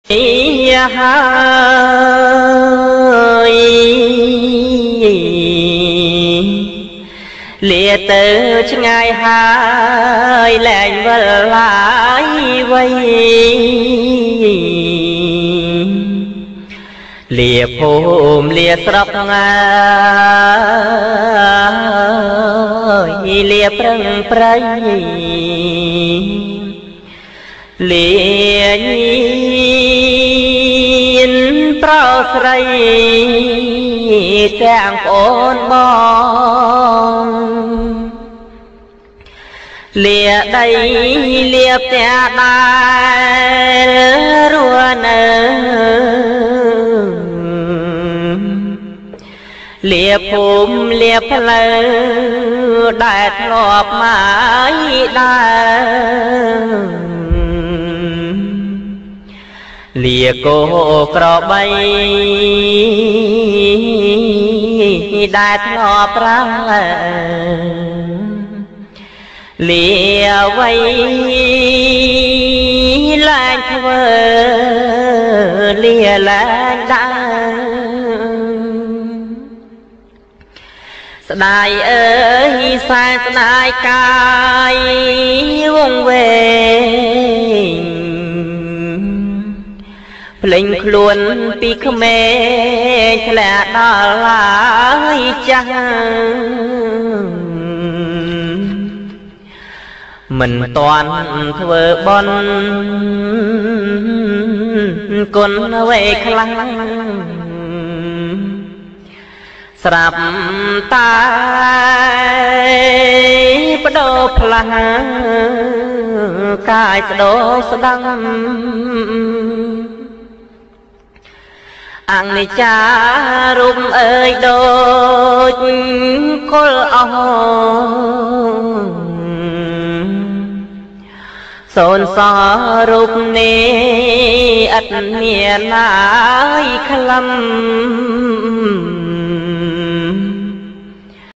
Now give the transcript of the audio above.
ហើយលាទៅឆ្ងាយហើយលែងវិលឡាយវៃលាភូមិលាស្រុកងាយលាប្រឹងប្រៃលាញៀនប្រស្រីទាំងប្អូនបងលាដីលាផ្ទះដែររស់នៅលាភូមិលាផ្លូវដែលធ្លាប់មកដើរលាគោក្របីដែលធ្លាប់ប្រើលាអ្វីឡើងធ្វើលាឡើងដើរស្ដាយអើយសែស្ដាយកាយវងវែងភ្លេងខ្លួនពីក្មេងធ្លាក់ដល់ឡាយចាស់មិនតាន់ធ្វើបន់គុណអ្វីខ្លាំងស្រាប់តែបដោផ្លាស់កាយស្ដោស្ដាំអនិច្ចារូបអើយដូចគល់អស់សូនសរូបនេះឥតមានឡើយខ្លឹម